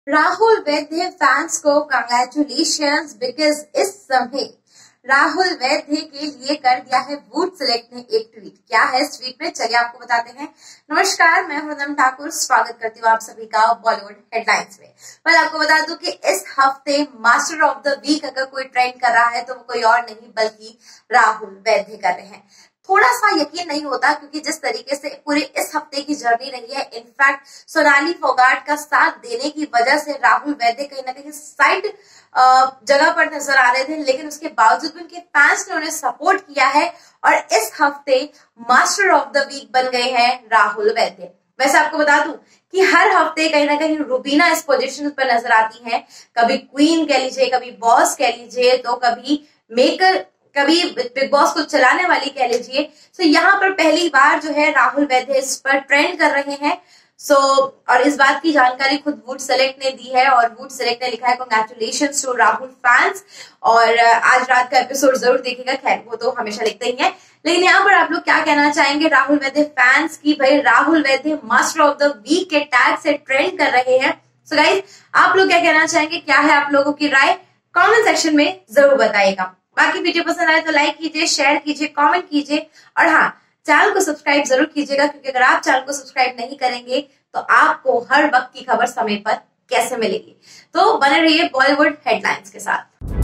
Rahul Vaidya fans को congratulations because इस समय राहुल वैद्य के लिए कर दिया है वुड सेलेक्ट ने एक ट्वीट। क्या है इस ट्वीट में, चलिए आपको बताते हैं। नमस्कार, मैं हूं ठाकुर, स्वागत करती हूँ आप सभी का बॉलीवुड हेडलाइंस में। मैं आपको बता दूं कि इस हफ्ते मास्टर ऑफ द वीक अगर कोई ट्रेंड कर रहा है तो वो कोई और नहीं बल्कि राहुल वैद्य कर रहे हैं। थोड़ा सा यकीन नहीं होता क्योंकि जिस तरीके से पूरे इस हफ्ते की जर्नी रही है, इनफैक्ट सोनाली फोगाट का साथ देने की वजह से राहुल वैद्य कहीं ना कहीं साइड जगह पर नजर आ रहे थे, लेकिन उसके बावजूद भी उनके फैंस ने उन्हें सपोर्ट किया है और इस हफ्ते मास्टर ऑफ द वीक बन गए हैं राहुल वैद्य। वैसे आपको बता दूं कि हर हफ्ते कहीं ना कहीं रूबीना इस पोजीशन पर नजर आती हैं, कभी क्वीन कह लीजिए, कभी बॉस कह लीजिए, तो कभी मेकर, कभी बिग बॉस को चलाने वाली कह लीजिए। सो यहाँ पर पहली बार जो है राहुल वैद्य इस पर ट्रेंड कर रहे हैं। और इस बात की जानकारी खुद वुड सेलेक्ट ने दी है और वुड सेलेक्ट ने लिखा है कांग्रेचुलेशंस टू राहुल फैंस। और आज रात का एपिसोड जरूर देखिएगा, खैर वो तो हमेशा लिखते ही है, लेकिन यहाँ पर आप लोग क्या कहना चाहेंगे राहुल वैद्य फैंस की? भाई Rahul Vaidya master of the week के टैग से ट्रेंड कर रहे हैं। सो गाइस, आप लोग क्या कहना चाहेंगे? क्या है आप लोगों की राय? कमेंट सेक्शन में जरूर बताइएगा। बाकी वीडियो पसंद आए तो लाइक कीजिए, शेयर कीजिए, कमेंट कीजिए और हाँ, चैनल को सब्सक्राइब जरूर कीजिएगा, क्योंकि अगर आप चैनल को सब्सक्राइब नहीं करेंगे तो आपको हर वक्त की खबर समय पर कैसे मिलेगी। तो बने रहिए बॉलीवुड हेडलाइंस के साथ।